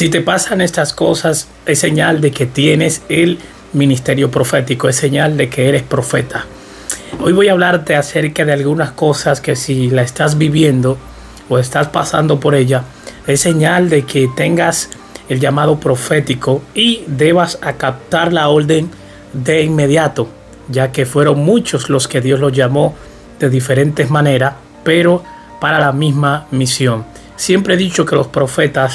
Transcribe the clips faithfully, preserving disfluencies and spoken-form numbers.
Si te pasan estas cosas, es señal de que tienes el ministerio profético, es señal de que eres profeta. Hoy voy a hablarte acerca de algunas cosas que si la estás viviendo o estás pasando por ella, es señal de que tengas el llamado profético y debas acatar la orden de inmediato, ya que fueron muchos los que Dios los llamó de diferentes maneras, pero para la misma misión. Siempre he dicho que los profetas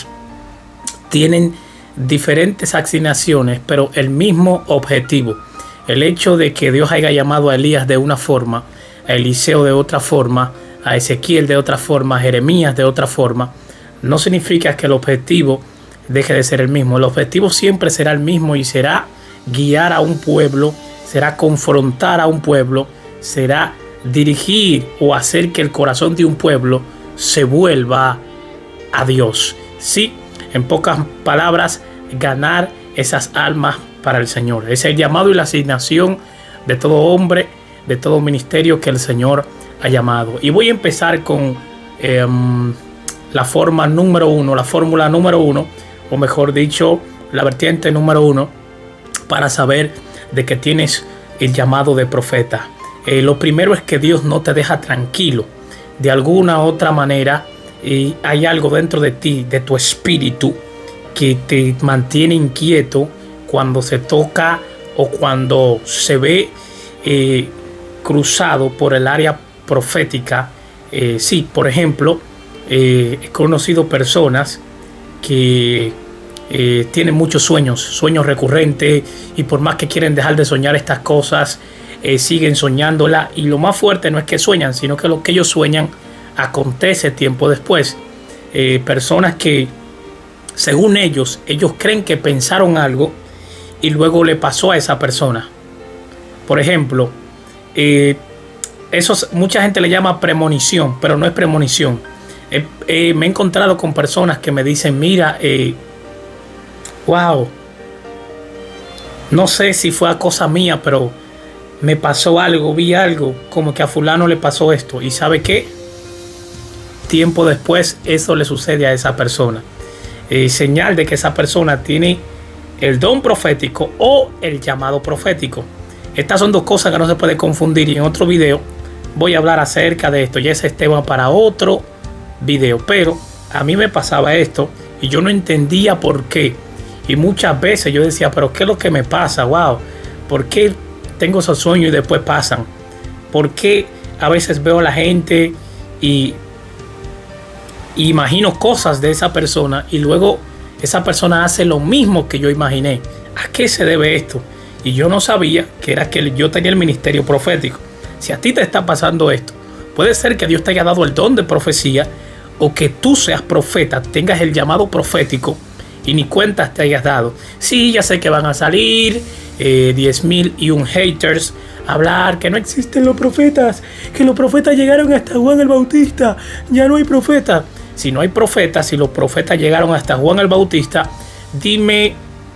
tienen diferentes asignaciones, pero el mismo objetivo. El hecho de que Dios haya llamado a Elías de una forma, a Eliseo de otra forma, a Ezequiel de otra forma, a Jeremías de otra forma, no significa que el objetivo deje de ser el mismo. El objetivo siempre será el mismo y será guiar a un pueblo, será confrontar a un pueblo, será dirigir o hacer que el corazón de un pueblo se vuelva a Dios. Sí, en pocas palabras, ganar esas almas para el Señor. Es el llamado y la asignación de todo hombre, de todo ministerio que el Señor ha llamado. Y voy a empezar con eh, la forma número uno, la fórmula número uno, o mejor dicho, la vertiente número uno, para saber de que tienes el llamado de profeta. Eh, lo primero es que Dios no te deja tranquilo. De alguna u otra manera, y hay algo dentro de ti, de tu espíritu, que te mantiene inquieto cuando se toca o cuando se ve eh, cruzado por el área profética. Eh, sí, por ejemplo, eh, he conocido personas que eh, tienen muchos sueños, sueños recurrentes, y por más que quieren dejar de soñar estas cosas, eh, siguen soñándola. Y lo más fuerte no es que sueñan, sino que lo que ellos sueñan acontece tiempo después. Eh, personas que, según ellos, ellos creen que pensaron algo y luego le pasó a esa persona. Por ejemplo, eh, eso mucha gente le llama premonición, pero no es premonición. Eh, eh, me he encontrado con personas que me dicen, mira, eh, wow, no sé si fue a cosa mía, pero me pasó algo, vi algo, como que a fulano le pasó esto. ¿Y sabe qué? Tiempo después eso le sucede a esa persona. Eh, señal de que esa persona tiene el don profético o el llamado profético. Estas son dos cosas que no se puede confundir, y en otro video voy a hablar acerca de esto. Ya ese tema para otro video, pero a mí me pasaba esto y yo no entendía por qué. Y muchas veces yo decía, pero ¿qué es lo que me pasa? Wow, ¿por qué tengo esos sueños y después pasan? ¿Por qué a veces veo a la gente y Y imagino cosas de esa persona y luego esa persona hace lo mismo que yo imaginé? ¿A qué se debe esto? Y yo no sabía que era que yo tenía el ministerio profético. Si a ti te está pasando esto, puede ser que Dios te haya dado el don de profecía, o que tú seas profeta, tengas el llamado profético y ni cuentas te hayas dado. Sí, ya sé que van a salir eh, diez mil y un haters a hablar que no existen los profetas, que los profetas llegaron hasta Juan el Bautista, ya no hay profetas. Si no hay profetas, si los profetas llegaron hasta Juan el Bautista, dime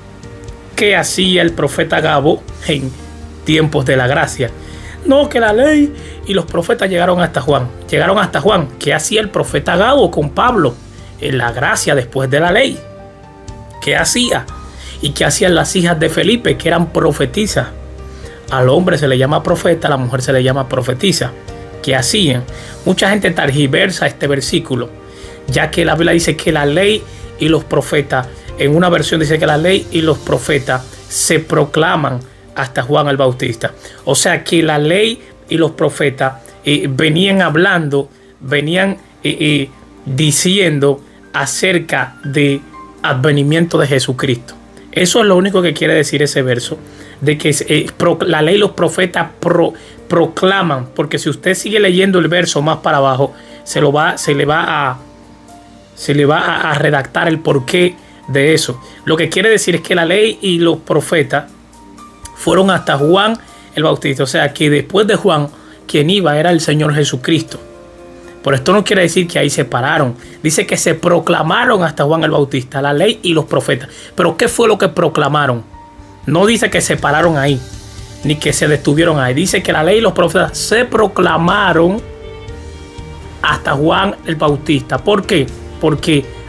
qué hacía el profeta Gabo en tiempos de la gracia. No, que la ley y los profetas llegaron hasta Juan. Llegaron hasta Juan. ¿Qué hacía el profeta Gabo con Pablo en la gracia después de la ley? ¿Qué hacía? ¿Y qué hacían las hijas de Felipe, que eran profetisas? Al hombre se le llama profeta, a la mujer se le llama profetisa. ¿Qué hacían? Mucha gente targiversa este versículo, ya que la Biblia dice que la ley y los profetas, en una versión dice que la ley y los profetas se proclaman hasta Juan el Bautista. O sea que la ley y los profetas eh, venían hablando, venían eh, eh, diciendo acerca del advenimiento de Jesucristo. Eso es lo único que quiere decir ese verso, de que eh, pro, la ley y los profetas pro, proclaman, porque si usted sigue leyendo el verso más para abajo, se, lo va, se le va a se le va a, a redactar el porqué de eso. Lo que quiere decir es que la ley y los profetas fueron hasta Juan el Bautista. O sea que después de Juan, quien iba era el Señor Jesucristo. Por esto no quiere decir que ahí se pararon. Dice que se proclamaron hasta Juan el Bautista, la ley y los profetas. Pero ¿qué fue lo que proclamaron? No dice que se pararon ahí, ni que se detuvieron ahí. Dice que la ley y los profetas se proclamaron hasta Juan el Bautista. ¿Por qué? Porque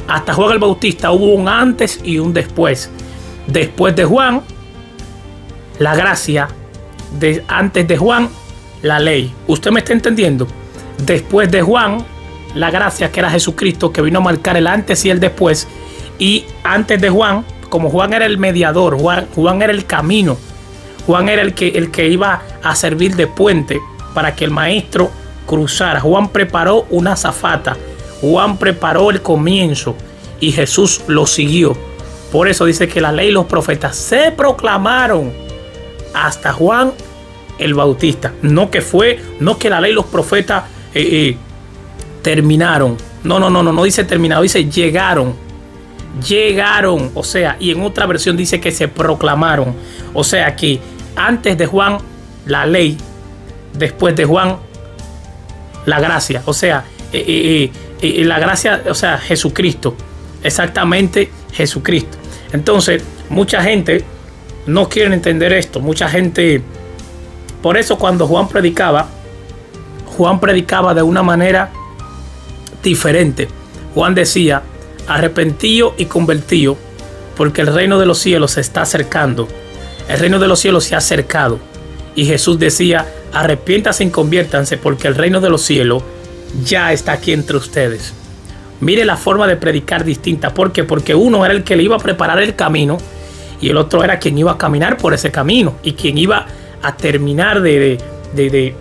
hasta Juan el Bautista hubo un antes y un después. Después de Juan, la gracia. De, antes de Juan, la ley. ¿Usted me está entendiendo? Después de Juan, la gracia, que era Jesucristo, que vino a marcar el antes y el después. Y antes de Juan, como Juan era el mediador, Juan, Juan era el camino, Juan era el que, el que iba a servir de puente para que el maestro cruzara. Juan preparó una azafata, Juan preparó el comienzo y Jesús lo siguió. Por eso dice que la ley y los profetas se proclamaron hasta Juan el Bautista. No que fue, no que la ley y los profetas eh, eh, terminaron. No, no, no, no, no dice terminado, dice llegaron. Llegaron, o sea, y en otra versión dice que se proclamaron. O sea que antes de Juan, la ley, después de Juan, la gracia. O sea, eh, eh, eh, la gracia, o sea, Jesucristo. Exactamente, Jesucristo. Entonces, mucha gente no quiere entender esto. Mucha gente, por eso cuando Juan predicaba, Juan predicaba de una manera diferente. Juan decía: arrepentíos y convertíos, porque el reino de los cielos se está acercando. El reino de los cielos se ha acercado. Y Jesús decía: arrepiéntanse y conviértanse, porque el reino de los cielos ya está aquí entre ustedes. Mire la forma de predicar distinta. ¿Por qué? Porque uno era el que le iba a preparar el camino y el otro era quien iba a caminar por ese camino y quien iba a terminar de, de, de, de,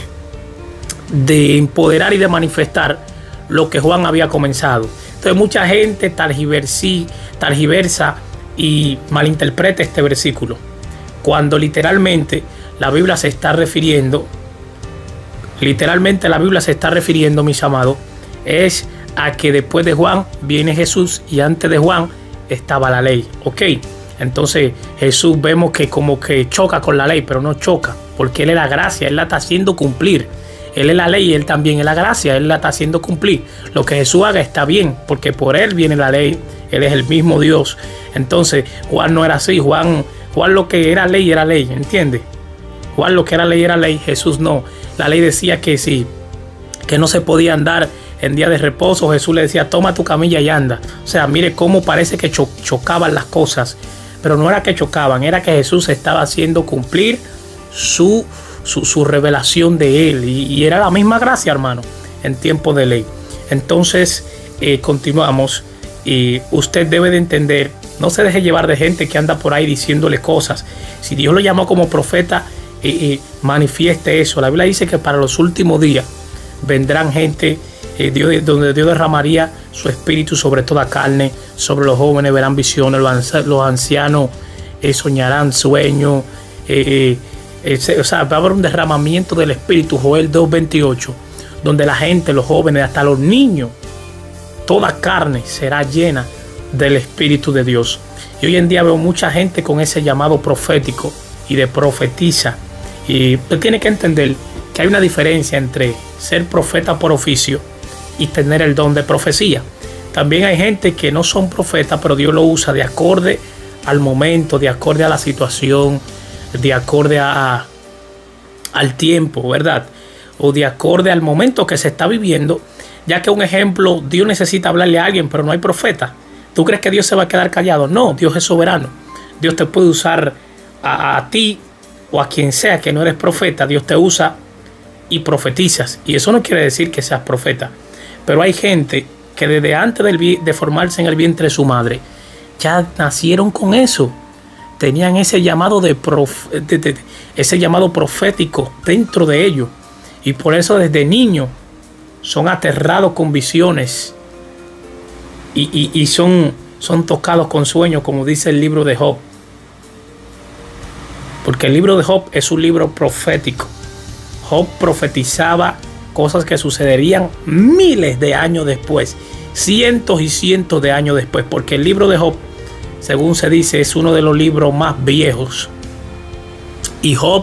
de empoderar y de manifestar lo que Juan había comenzado. Entonces mucha gente targiversa y malinterpreta este versículo, cuando literalmente la Biblia se está refiriendo, literalmente la Biblia se está refiriendo, mis amados, es a que después de Juan viene Jesús y antes de Juan estaba la ley. Ok, entonces Jesús vemos que como que choca con la ley, pero no choca, porque Él es la gracia, Él la está haciendo cumplir. Él es la ley y Él también es la gracia, Él la está haciendo cumplir. Lo que Jesús haga está bien, porque por Él viene la ley, Él es el mismo Dios. Entonces Juan no era así, Juan, Juan lo que era ley era ley, ¿entiende? Juan lo que era ley era ley, Jesús no. La ley decía que sí, que no se podía andar en día de reposo. Jesús le decía: toma tu camilla y anda. O sea, mire cómo parece que cho chocaban las cosas, pero no era que chocaban, era que Jesús estaba haciendo cumplir su, su, su revelación de Él, y, y era la misma gracia, hermano, en tiempo de ley. Entonces eh, continuamos, y usted debe de entender, no se deje llevar de gente que anda por ahí diciéndole cosas. Si Dios lo llamó como profeta, eh, eh, manifieste eso. La Biblia dice que para los últimos días vendrán gente, Eh, Dios, donde Dios derramaría su espíritu sobre toda carne. Sobre los jóvenes verán visiones, los ancianos eh, soñarán sueños. Eh, eh, eh, o sea, va a haber un derramamiento del espíritu. Joel dos veintiocho, donde la gente, los jóvenes, hasta los niños, toda carne será llena del espíritu de Dios. Y hoy en día veo mucha gente con ese llamado profético y de profetiza. Y usted tiene que entender que hay una diferencia entre ser profeta por oficio y tener el don de profecía. También hay gente que no son profetas, pero Dios lo usa de acorde al momento, de acorde a la situación, de acorde a, al tiempo, ¿verdad? O de acorde al momento que se está viviendo. Ya que un ejemplo, Dios necesita hablarle a alguien, pero no hay profeta. ¿Tú crees que Dios se va a quedar callado? No, Dios es soberano. Dios te puede usar a, a ti o a quien sea que no eres profeta. Dios te usa y profetizas. Y eso no quiere decir que seas profeta. Pero hay gente que desde antes de formarse en el vientre de su madre, ya nacieron con eso. Tenían ese llamado, de prof, de, de, ese llamado profético dentro de ellos. Y por eso desde niños son aterrados con visiones. Y, y, y son, son tocados con sueños, como dice el libro de Job. Porque el libro de Job es un libro profético. Job profetizaba cosas que sucederían miles de años después, cientos y cientos de años después, porque el libro de Job, según se dice, es uno de los libros más viejos. Y Job,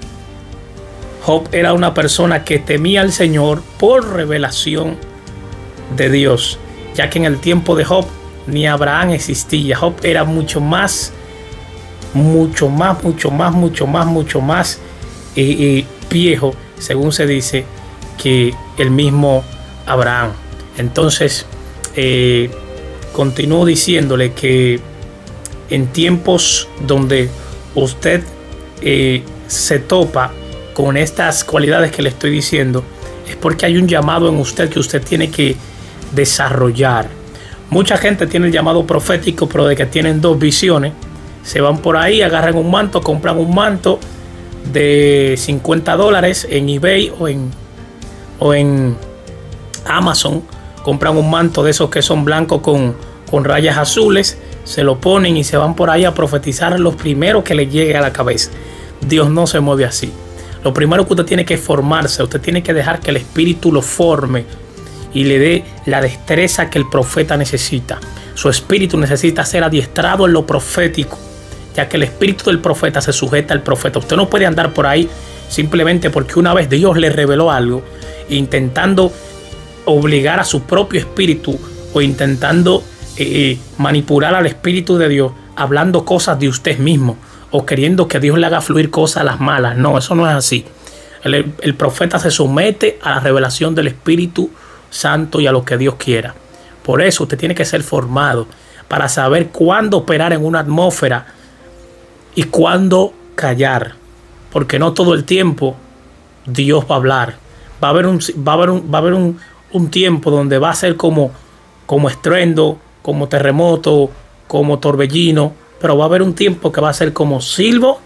Job era una persona que temía al Señor por revelación de Dios, ya que en el tiempo de Job ni Abraham existía. Job era mucho más, mucho más, mucho más, mucho más, mucho más eh, eh, viejo, según se dice, que el mismo Abraham. Entonces eh, continúo diciéndole que en tiempos donde usted eh, se topa con estas cualidades que le estoy diciendo, es porque hay un llamado en usted que usted tiene que desarrollar. Mucha gente tiene el llamado profético, pero de que tienen dos visiones, se van por ahí, agarran un manto, compran un manto de cincuenta dólares en eBay o en, o en Amazon, compran un manto de esos que son blancos con, con rayas azules, se lo ponen y se van por ahí a profetizar los primeros que les llegue a la cabeza. Dios no se mueve así. Lo primero que usted tiene que formarse, usted tiene que dejar que el Espíritu lo forme y le dé la destreza que el profeta necesita. Su espíritu necesita ser adiestrado en lo profético, ya que el espíritu del profeta se sujeta al profeta. Usted no puede andar por ahí simplemente porque una vez Dios le reveló algo, intentando obligar a su propio espíritu o intentando eh, manipular al espíritu de Dios, hablando cosas de usted mismo o queriendo que Dios le haga fluir cosas a las malas. No, eso no es así. El, el profeta se somete a la revelación del Espíritu Santo y a lo que Dios quiera. Por eso usted tiene que ser formado para saber cuándo operar en una atmósfera y cuándo callar, porque no todo el tiempo Dios va a hablar. Va a haber un, va a haber un, va a haber un, un tiempo donde va a ser como, como estruendo, como terremoto, como torbellino, pero va a haber un tiempo que va a ser como silbo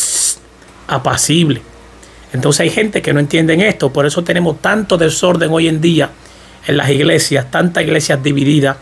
apacible. Entonces hay gente que no entiende esto, por eso tenemos tanto desorden hoy en día en las iglesias, tantas iglesias divididas,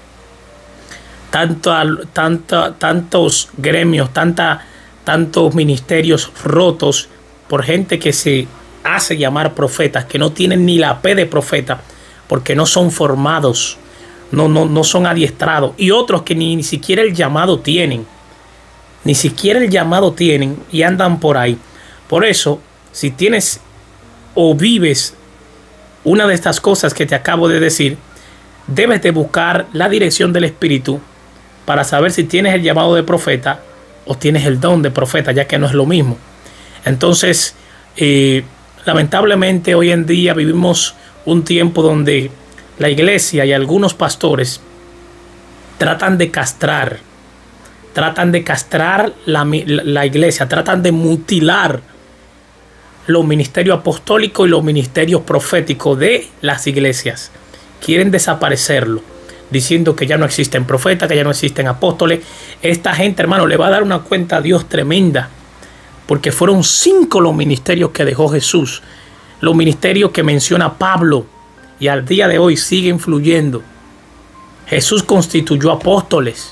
tanto, tanto, tantos gremios, tanta, tantos ministerios rotos por gente que se hace llamar profetas, que no tienen ni la fe de profeta, porque no son formados, no, no, no son adiestrados, y otros que ni, ni siquiera el llamado tienen, ni siquiera el llamado tienen y andan por ahí. Por eso, si tienes o vives una de estas cosas que te acabo de decir, debes de buscar la dirección del Espíritu para saber si tienes el llamado de profeta o tienes el don de profeta, ya que no es lo mismo. Entonces, eh, lamentablemente hoy en día vivimos un tiempo donde la iglesia y algunos pastores tratan de castrar, tratan de castrar la, la iglesia, tratan de mutilar los ministerios apostólicos y los ministerios proféticos de las iglesias. Quieren desaparecerlo, diciendo que ya no existen profetas, que ya no existen apóstoles. Esta gente, hermano, le va a dar una cuenta a Dios tremenda, porque fueron cinco los ministerios que dejó Jesús, los ministerios que menciona Pablo, y al día de hoy siguen fluyendo. Jesús constituyó apóstoles,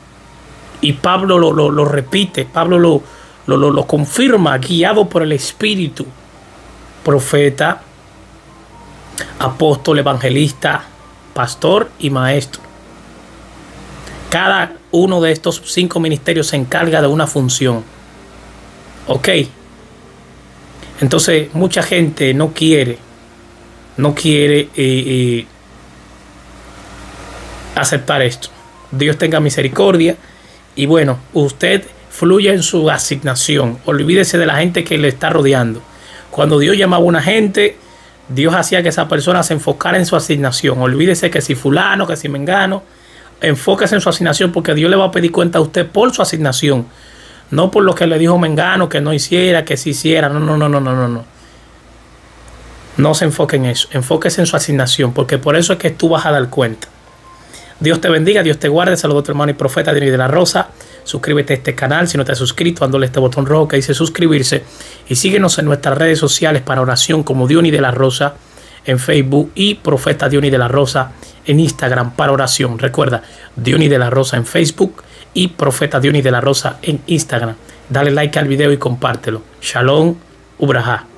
y Pablo lo, lo, lo repite, Pablo lo Lo, lo, lo confirma, guiado por el Espíritu. Profeta, apóstol, evangelista, pastor y maestro. Cada uno de estos cinco ministerios se encarga de una función. Ok. Entonces mucha gente no quiere, no quiere eh, eh, aceptar esto. Dios tenga misericordia. Y bueno, usted fluye en su asignación. Olvídese de la gente que le está rodeando. Cuando Dios llamaba a una gente, Dios hacía que esa persona se enfocara en su asignación. Olvídese que si fulano, que si mengano. Enfóquese en su asignación, porque Dios le va a pedir cuenta a usted por su asignación. No por lo que le dijo mengano, que no hiciera, que sí hiciera. No, no, no, no, no, no. No se enfoque en eso. Enfóquese en su asignación, porque por eso es que tú vas a dar cuenta. Dios te bendiga, Dios te guarde. Saludos a tu hermano y profeta Dionis de la Rosa. Suscríbete a este canal si no te has suscrito, dándole este botón rojo que dice suscribirse. Y síguenos en nuestras redes sociales para oración como Dionis de la Rosa en Facebook y Profeta Dionis de la Rosa en Instagram para oración. Recuerda, Dionis de la Rosa en Facebook y Profeta Dionis de la Rosa en Instagram. Dale like al video y compártelo. Shalom, Ubrajá.